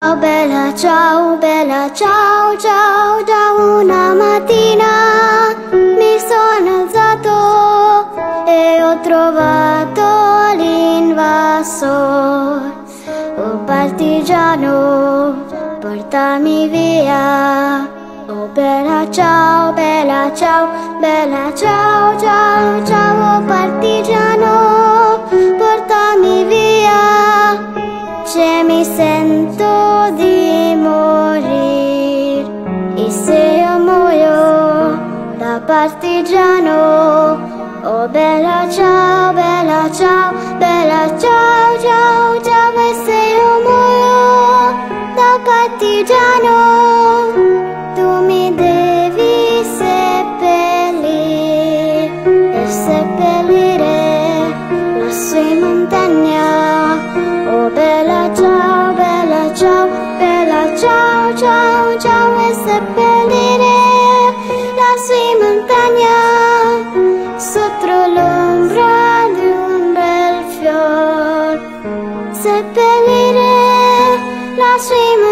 bella ciao, ciao, ciao. Una mattina mi sono alzato e ho trovato l'invasor. Oh partigiano, portami via. Oh bella ciao, bella ciao, bella ciao, ciao, ciao. Oh partigiano, portami via. Se mi sento di morir, e se io muoio da partigiano. Oh bella ciao, bella ciao, bella ciao, ciao, ciao. E se io muoio da partigiano, tu mi devi seppellire e seppellire lassù in montagna. Oh bella ciao, bella ciao, bella ciao, ciao, ciao. E seppellire lassù in montagna, sotto l'ombra di un bel fior. Seppellire lassù in montagna.